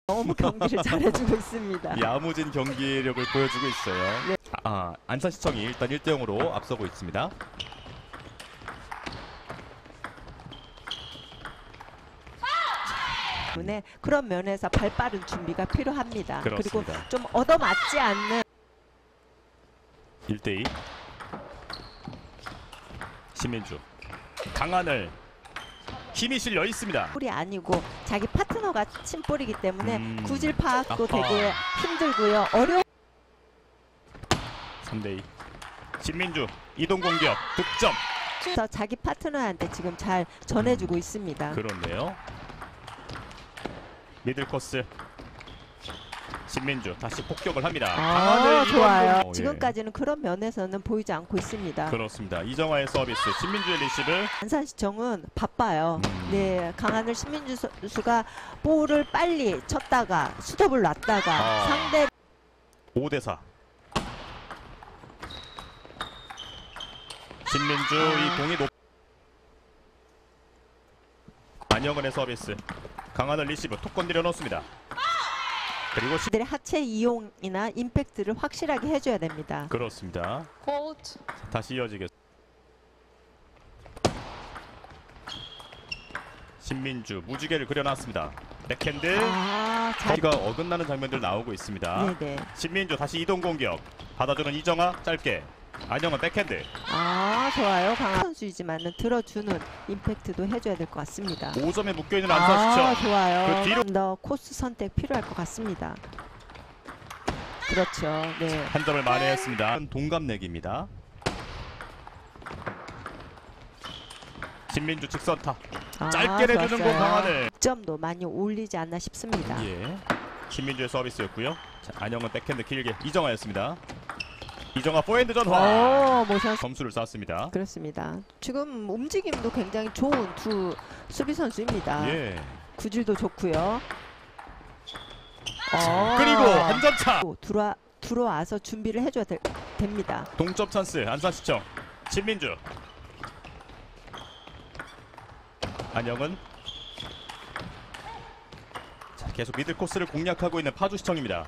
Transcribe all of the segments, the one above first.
너무 경기를 잘해주고 있습니다. 야무진 경기력을 보여주고 있어요. 네. 안산시청이 일단 1대0으로 앞서고 있습니다. 때문에 그런 면에서 발빠른 준비가 필요합니다. 그렇습니다. 그리고 좀 얻어맞지 않는 1대2 신민주 강한을 힘이 실려 있습니다. 볼이 아니고 자기 파트너가 친 볼이기 때문에 구질 파악도 아하. 되게 힘들고요. 어려운 3대2 신민주 이동 공격 득점. 그래서 자기 파트너한테 지금 잘 전해주고 있습니다. 그렇네요. 미들 코스 신민주 다시 폭격을 합니다. 강한을 좋아요. 이동 공격. 지금까지는 그런 면에서는 보이지 않고 있습니다. 그렇습니다. 이정화의 서비스 신민주의 리시브. 안산시청은 바빠요. 네, 강하늘 신민주 선수가 볼을 빨리 쳤다가 수톱을 놨다가 상대 5대4 신민주 이 공이 안영은의 서비스 강한을 리시브 톡 건드려 넣습니다. 그리고 들의 하체 이용이나 임팩트를 확실하게 해줘야 됩니다. 그렇습니다. 다시 이어지겠습니다. 신민주 무지개를 그려놨습니다. 백핸드 자기가 어긋나는 장면들 나오고 있습니다. 네네. 신민주 다시 이동 공격 받아주는 이정아 짧게 안영은 백핸드. 좋아요. 강한 선수이지만은 들어주는 임팩트도 해줘야 될 것 같습니다. 5점에 묶여있는 안산시청. 좋아요. 그 뒤로 더 코스 선택 필요할 것 같습니다. 그렇죠. 네. 한 점을 만회했습니다. 동갑내기입니다. 신민주 직선타 짧게 내주는 공 강한을. 점도 많이 올리지 않나 싶습니다. 예. 신민주의 서비스였고요. 자, 안영은 백핸드 길게 이정아였습니다. 이정아 포핸드 전화. 모션 점수를 땄습니다. 그렇습니다. 지금 움직임도 굉장히 좋은 두 수비 선수입니다. 예. 구질도 좋고요. 그리고 한 점 차. 들어와서 준비를 해줘야 됩니다. 동점 찬스 안산시청. 신민주. 안영은 자, 계속 미들 코스를 공략하고 있는 파주시청입니다.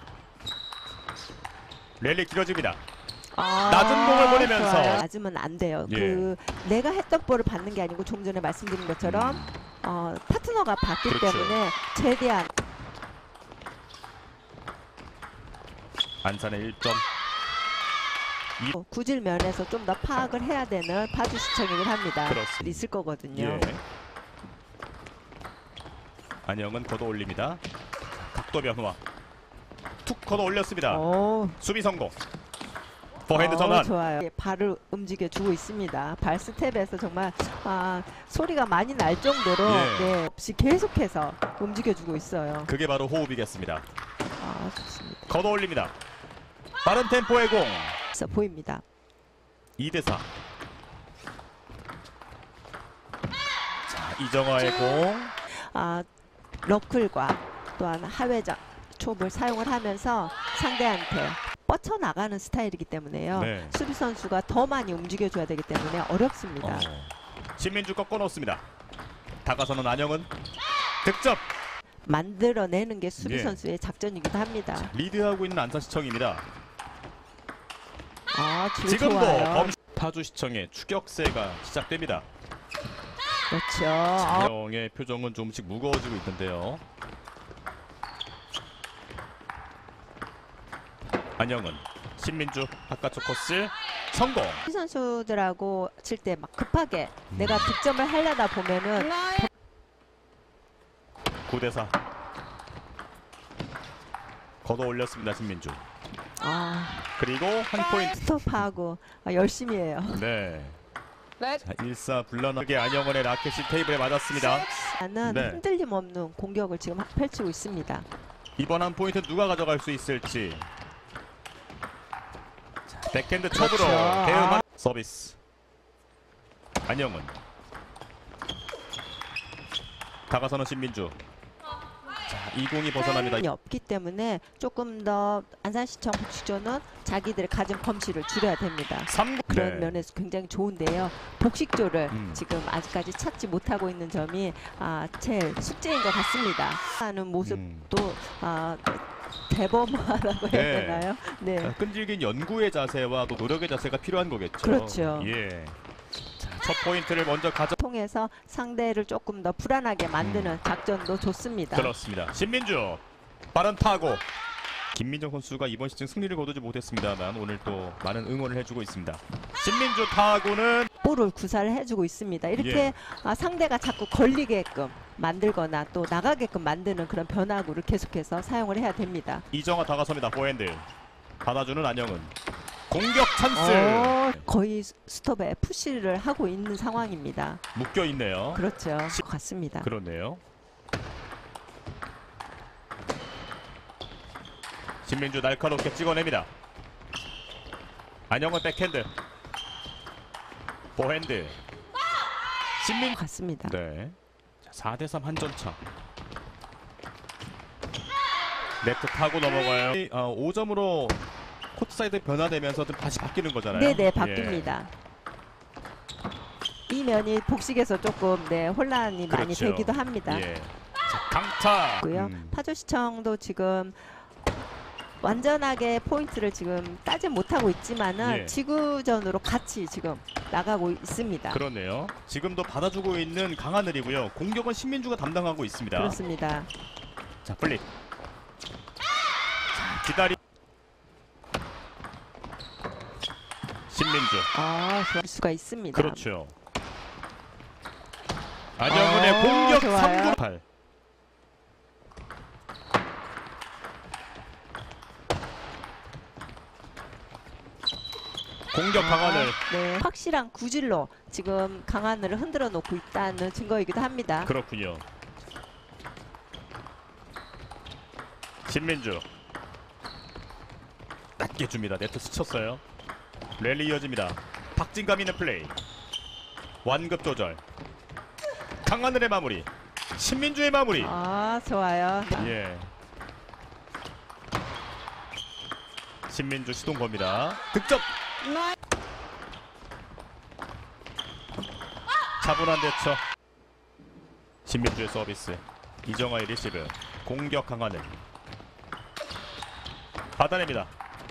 랠리 길어집니다. 낮은 공을 보내면서 맞으면 안 돼요. 예. 내가 했던 볼을 받는 게 아니고 좀 전에 말씀드린 것처럼 파트너가 받기 그렇죠. 때문에 최대한 안산의 1점. 구질 면에서 좀 더 파악을 해야 되는 파주시청이긴 합니다. 그렇습니다. 있을 거거든요. 예. 안영은 걷어 올립니다. 각도 변화. 툭 걷어 올렸습니다. 수비 성공. 포핸드 전환. 좋아요. 발을 움직여 주고 있습니다. 발 스텝에서 정말 소리가 많이 날 정도로 네, 없이 계속해서 움직여 주고 있어요. 그게 바로 호흡이겠습니다. 좋습니다. 걷어 올립니다. 빠른 템포의 공. 그래서 보입니다. 2대4. 자, 이정화의 공. 러클과 또한 하회전 촉을 사용을 하면서 상대한테 뻗쳐나가는 스타일이기 때문에요. 네. 수비 선수가 더 많이 움직여줘야 되기 때문에 어렵습니다. 신민주 꺾어 놓습니다. 다가서는 안영은 득점. 만들어내는 게 수비 선수의 작전이기도 합니다. 리드하고 있는 안산시청입니다. 지금도 파주시청의 추격세가 시작됩니다. 그렇죠. 안영의 표정은 조금씩 무거워지고 있는데요. 안영은 신민주 바깥쪽 코스 성공. 수비 선수들하고 칠 때 막 급하게 내가 득점을 하려다 보면은 9대4. 걷어 올렸습니다 신민주. 그리고 한 포인트. 스톱하고 열심히 해요. 네. 자, 일사불란하게 안영원의 라켓이 테이블에 맞았습니다. 나는 흔들림 없는 공격을 지금 펼치고 있습니다. 이번 한 포인트 누가 가져갈 수 있을지. 자, 백핸드 첩으로 대응한 서비스. 안영은 다가서는 신민주. 자, 이 공이 벗어납니다. 이 없기 때문에 조금 더 안산시청 복식조는 자기들의 가진 범실을 줄여야 됩니다. 3구 그런 면에서 굉장히 좋은데요. 복식조를 음. 지금 아직까지 찾지 못하고 있는 점이 제일 숙제인 것 같습니다. 하는 모습도 대범하라고 해야 네. 되나요? 네. 끈질긴 연구의 자세와 또 노력의 자세가 필요한 거겠죠. 그렇죠. 예. 자, 첫 포인트를 먼저 통해서 상대를 조금 더 불안하게 만드는 작전도 좋습니다. 그렇습니다. 신민주 빠른 타고. 김민정 선수가 이번 시즌 승리를 거두지 못했습니다만 오늘 또 많은 응원을 해주고 있습니다. 신민주 타구는 볼을 구사를 해주고 있습니다. 이렇게 상대가 자꾸 걸리게끔 만들거나 또 나가게끔 만드는 그런 변화구를 계속해서 사용을 해야 됩니다. 이정아 다가섭니다. 포핸드 받아주는 안영은 공격 찬스. 거의 스톱에 푸시를 하고 있는 상황입니다. 묶여 있네요. 그렇죠. 같습니다. 그렇네요. 신민주 날카롭게 찍어냅니다. 안영은 백핸드 포핸드 신민주 같습니다. 네. 자, 4대3 한점차. 네트 타고 넘어가요. 5점으로 코트사이드 변화되면서 다시 바뀌는 거잖아요. 네네, 바뀝니다. 이 면이 복식에서 조금 혼란이 많이 그렇죠. 되기도 합니다. 예. 자, 강타. 파주시청도 지금 완전하게 포인트를 지금 따지 못하고 있지만은 예. 지구전으로 같이 지금 나가고 있습니다. 그렇네요. 지금도 받아주고 있는 강하늘이고요. 공격은 신민주가 담당하고 있습니다. 그렇습니다. 자, 플릿. 자, 기다리. 신민주. 좋을 수가 있습니다. 그렇죠. 안영은의 공격 좋아요. 3구 8. 공격 강하늘. 네, 확실한 구질로 지금 강하늘을 흔들어 놓고 있다는 증거이기도 합니다. 그렇군요. 신민주 낮게 줍니다. 네트 스쳤어요. 랠리 이어집니다. 박진감 있는 플레이. 완급 조절. 강하늘의 마무리. 신민주의 마무리. 좋아요. 예. 신민주 시동 겁니다. 득점. 차분한 대처. 신민주의 서비스. 이정아의 리시브. 공격 강하늘. 받아냅니다.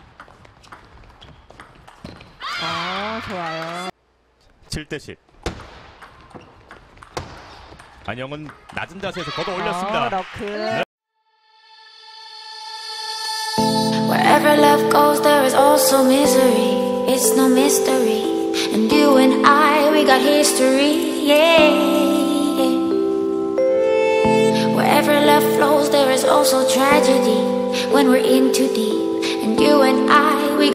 좋아요. 7대10. 안영은 낮은 자세에서 걷어 올렸습니다. 러크. Wherever love goes, there is also misery. It's no mystery. And you and I, we got history. Yeah. Wherever love flows, there is also tragedy. When we're in too deep. And you and